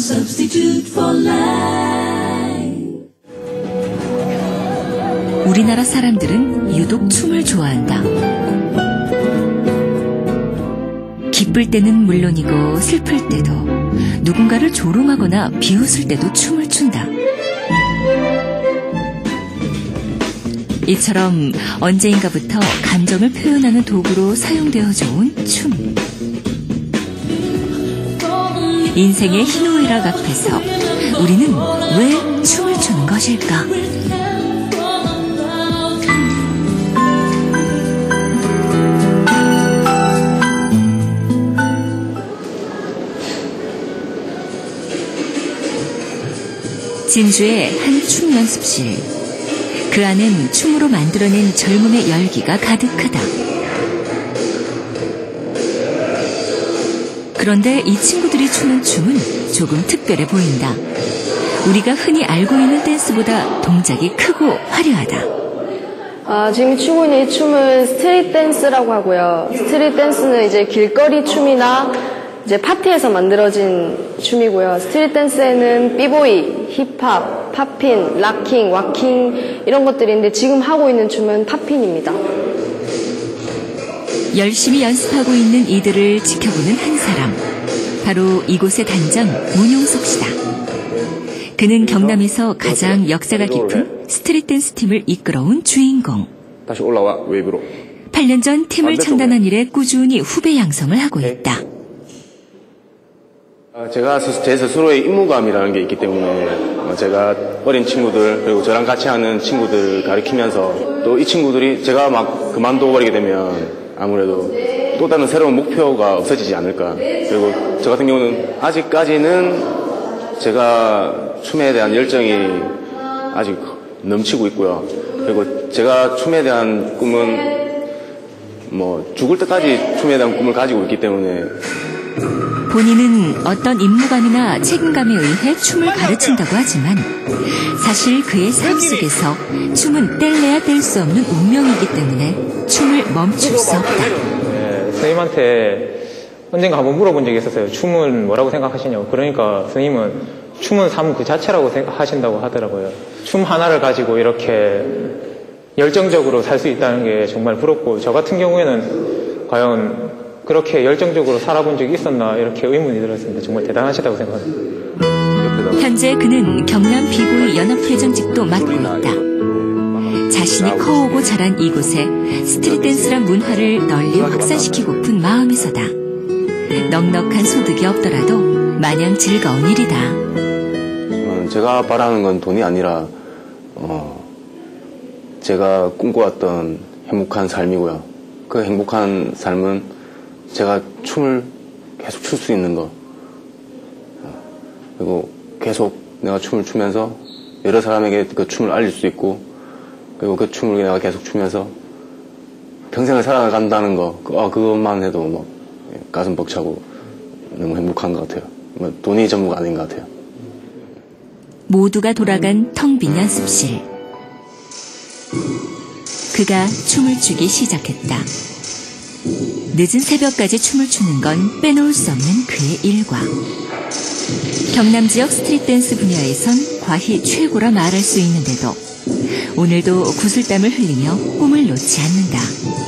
substitute for life. 우리나라 사람들은 유독 춤을 좋아한다. 기쁠 때는 물론이고 슬플 때도, 누군가를 조롱하거나 비웃을 때도 춤을 춘다. 이처럼 언제인가부터 감정을 표현하는 도구로 사용되어져 온 춤. 인생의 희노애락 앞에서 우리는 왜 춤을 추는 것일까? 진주의 한 춤 연습실. 그 안엔 춤으로 만들어낸 젊음의 열기가 가득하다. 그런데 이 친구들이 추는 춤은 조금 특별해 보인다. 우리가 흔히 알고 있는 댄스보다 동작이 크고 화려하다. 지금 추고 있는 이 춤은 스트릿 댄스라고 하고요. 스트릿 댄스는 이제 길거리 춤이나 이제 파티에서 만들어진 춤이고요. 스트릿 댄스에는 비보이, 힙합, 팝핀, 락킹, 와킹 이런 것들인데 지금 하고 있는 춤은 팝핀입니다. 열심히 연습하고 있는 이들을 지켜보는 한 사람. 바로 이곳의 단장 문용석 씨다. 그는 경남에서 가장 역사가 깊은 스트릿 댄스 팀을 이끌어온 주인공. 다시 올라와, 웨이브로. 8년 전 팀을 창단한 이래 꾸준히 후배 양성을 하고 있다. 제가 제 스스로의 임무감이라는 게 있기 때문에 제가 어린 친구들 그리고 저랑 같이 하는 친구들 가르치면서 또 이 친구들이 제가 막 그만둬버리게 되면 아무래도 또 다른 새로운 목표가 없어지지 않을까. 그리고 저 같은 경우는 아직까지는 제가 춤에 대한 열정이 아직 넘치고 있고요. 그리고 제가 춤에 대한 꿈은 뭐 죽을 때까지 춤에 대한 꿈을 가지고 있기 때문에 본인은 어떤 임무감이나 책임감에 의해 춤을 가르친다고 하지만 사실 그의 삶 속에서 춤은 뗄래야 뗄 수 없는 운명이기 때문에 춤을 멈출 수 없다. 네, 선생님한테 언젠가 한번 물어본 적이 있었어요. 춤은 뭐라고 생각하시냐고. 그러니까 선생님은 춤은 삶 그 자체라고 생각하신다고 하더라고요. 춤 하나를 가지고 이렇게 열정적으로 살 수 있다는 게 정말 부럽고, 저 같은 경우에는 과연 그렇게 열정적으로 살아본 적이 있었나 이렇게 의문이 들었습니다. 정말 대단하시다고 생각합니다. 현재 그는 경남 비보이 연합회장직도 맡고 있다. 자신이 커오고 자란 이곳에 스트릿 댄스란 문화를 널리 확산시키고픈 마음에서다. 넉넉한 소득이 없더라도 마냥 즐거운 일이다. 제가 바라는 건 돈이 아니라 제가 꿈꿔왔던 행복한 삶이고요. 그 행복한 삶은 제가 춤을 계속 출 수 있는 거, 그리고 계속 내가 춤을 추면서 여러 사람에게 그 춤을 알릴 수 있고, 그리고 그 춤을 내가 계속 추면서 평생을 살아간다는 거, 그것만 해도 막 가슴 벅차고 너무 행복한 것 같아요. 돈이 전부가 아닌 것 같아요. 모두가 돌아간 텅 빈 연습실. 그가 춤을 추기 시작했다. 늦은 새벽까지 춤을 추는 건 빼놓을 수 없는 그의 일과. 경남 지역 스트릿 댄스 분야에선 과히 최고라 말할 수 있는데도 오늘도 구슬땀을 흘리며 꿈을 놓지 않는다.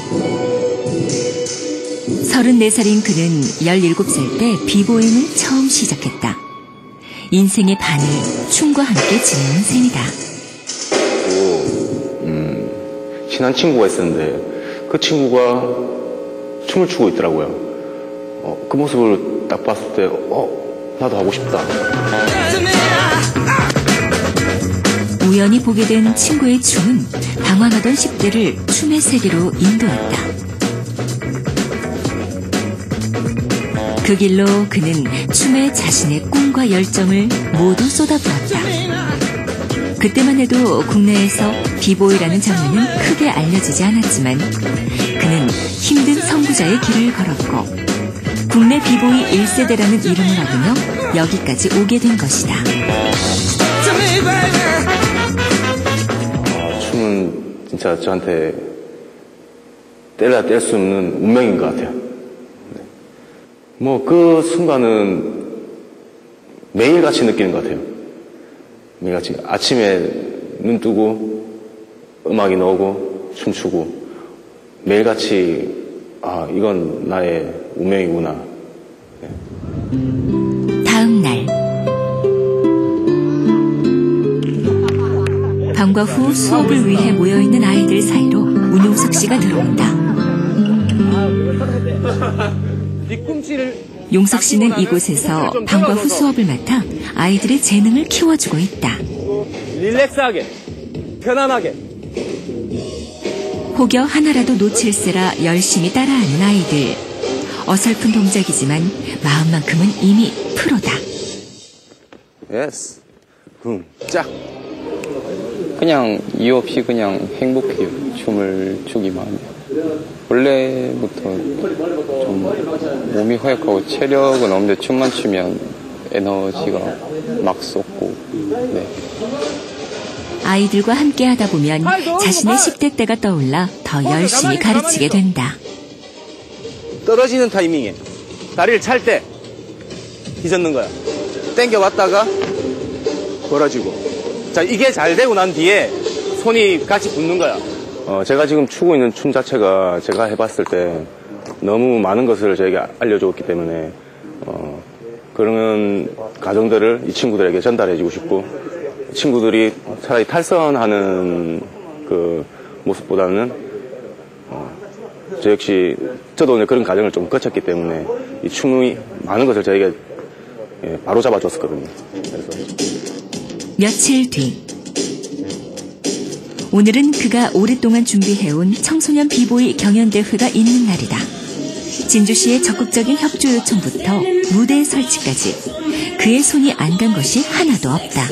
34살인 그는 17살 때 비보잉을 처음 시작했다. 인생의 반을 춤과 함께 지내는 셈이다. 친한 친구가 있었는데 그 친구가 춤을 추고 있더라고요. 그 모습을 딱 봤을 때 나도 하고 싶다. 우연히 보게 된 친구의 춤은 방황하던 10대를 춤의 세계로 인도했다. 그 길로 그는 춤에 자신의 꿈과 열정을 모두 쏟아부었다. 그때만 해도 국내에서 비보이라는 장르는 크게 알려지지 않았지만 그는 힘든 선구자의 길을 걸었고 국내 비보이 1세대라는 이름을 얻으며 여기까지 오게 된 것이다. 춤은 진짜 저한테 뗄래야 뗄 수 없는 운명인 것 같아요. 뭐 그 순간은 매일같이 느끼는 것 같아요. 매일같이 아침에 눈 뜨고 음악이 나오고 춤추고 매일같이 이건 나의 운명이구나. 다음 날 방과 후 수업을 위해 모여있는 아이들 사이로 문용석 씨가 들어온다. 용석 씨는 이곳에서 방과 후 수업을 맡아 아이들의 재능을 키워주고 있다. 릴렉스하게, 편안하게. 혹여 하나라도 놓칠세라 열심히 따라하는 아이들. 어설픈 동작이지만 마음만큼은 이미 프로다. 예스. 짝. 그냥 이유 없이 그냥 행복해요. 춤을 추기만 하면. 원래부터 좀 몸이 허약하고 체력은 없는데 춤만 추면 에너지가 막 쏟고. 네. 아이들과 함께 하다 보면 자신의 10대 때가 떠올라 더 열심히 가르치게 된다. 떨어지는 타이밍에 다리를 찰 때 뒤젓는 거야. 당겨왔다가 벌어지고. 자, 이게 잘 되고 난 뒤에 손이 같이 붙는 거야. 제가 지금 추고 있는 춤 자체가 제가 해봤을 때 너무 많은 것을 저에게 알려줬기 때문에 그런 과정들을 이 친구들에게 전달해주고 싶고, 이 친구들이 차라리 탈선하는 그 모습보다는 저 역시 저도 오늘 그런 과정을 좀 거쳤기 때문에 이 춤이 많은 것을 저에게 바로 잡아줬었거든요. 그래서 며칠 뒤 오늘은 그가 오랫동안 준비해온 청소년 비보이 경연대회가 있는 날이다. 진주시의 적극적인 협조 요청부터 무대 설치까지 그의 손이 안 간 것이 하나도 없다.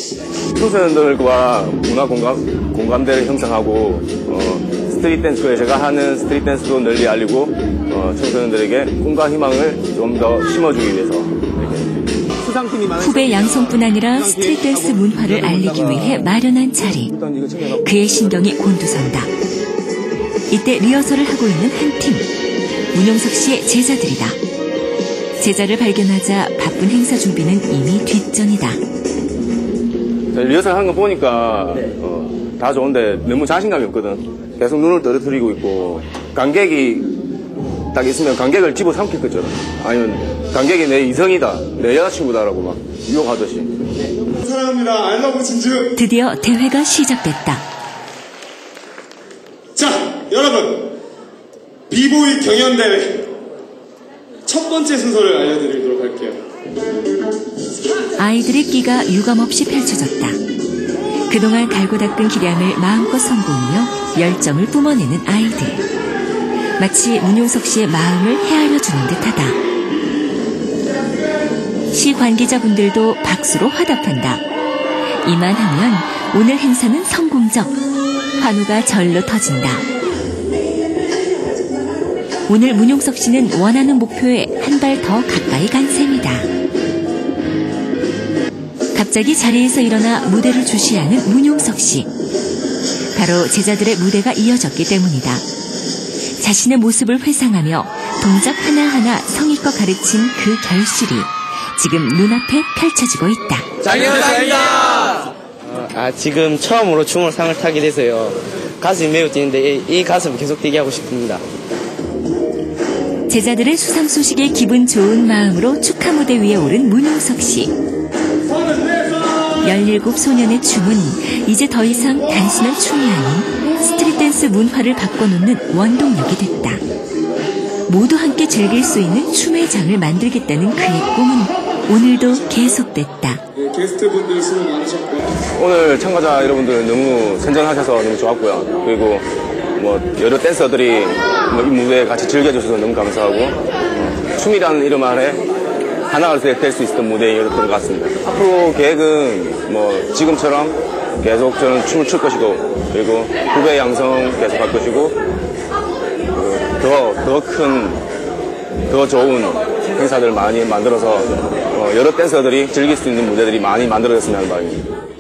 청소년들과 문화 공감대를 형성하고 스트릿 댄스, 제가 하는 스트릿 댄스도 널리 알리고 청소년들에게 꿈과 희망을 좀 더 심어주기 위해서 후배 양성뿐 아니라 스트릿 댄스 문화를 알리기 위해 마련한 자리. 그의 신경이 곤두선다. 이때 리허설을 하고 있는 한 팀. 문용석 씨의 제자들이다. 제자를 발견하자 바쁜 행사 준비는 이미 뒷전이다. 리허설 하는 거 보니까 다 좋은데 너무 자신감이 없거든. 계속 눈을 떨어뜨리고 있고, 관객이 딱 있으면 관객을 집어삼킬 거죠. 아니면 관객이 내 이성이다, 내 여자친구다라고 막 유혹하듯이. 사랑합니다. I love 진주. 드디어 대회가 시작됐다. 자, 여러분, 비보이 경연대회 첫 번째 순서를 알려드리도록 할게요. 아이들의 끼가 유감없이 펼쳐졌다. 그동안 갈고 닦은 기량을 마음껏 선보이며 열정을 뿜어내는 아이들. 마치 문용석 씨의 마음을 헤아려주는 듯하다. 시 관계자분들도 박수로 화답한다. 이만하면 오늘 행사는 성공적. 환호가 절로 터진다. 오늘 문용석 씨는 원하는 목표에 한 발 더 가까이 간 셈이다. 갑자기 자리에서 일어나 무대를 주시하는 문용석 씨. 바로 제자들의 무대가 이어졌기 때문이다. 자신의 모습을 회상하며 동작 하나하나 성의껏 가르친 그 결실이 지금 눈앞에 펼쳐지고 있다. 장현상입니다. 지금 처음으로 춤을 상을 타게 돼서요. 가슴이 매우 뛰는데 이 가슴을 계속 뛰게 하고 싶습니다. 제자들의 수상 소식에 기분 좋은 마음으로 축하 무대 위에 오른 문용석 씨. 17 소년의 춤은 이제 더 이상 단순한 춤이 아닌 스트릿 댄스 문화를 바꿔놓는 원동력이 됐다. 모두 함께 즐길 수 있는 춤의 장을 만들겠다는 그의 꿈은 오늘도 계속됐다. 게스트분들 수고 많으셨고요. 오늘 참가자 여러분들 너무 선전하셔서 너무 좋았고요. 그리고 여러 댄서들이 이 무대에 같이 즐겨주셔서 너무 감사하고, 춤이라는 이름 아래 하나가 될 수 있었던 무대였던 것 같습니다. 앞으로 계획은 지금처럼 계속 저는 춤을 출 것이고, 그리고 후배 양성 계속 할 것이고, 더 큰, 더 좋은 행사들 많이 만들어서 여러 댄서들이 즐길 수 있는 무대들이 많이 만들어졌으면 하는 바람입니다.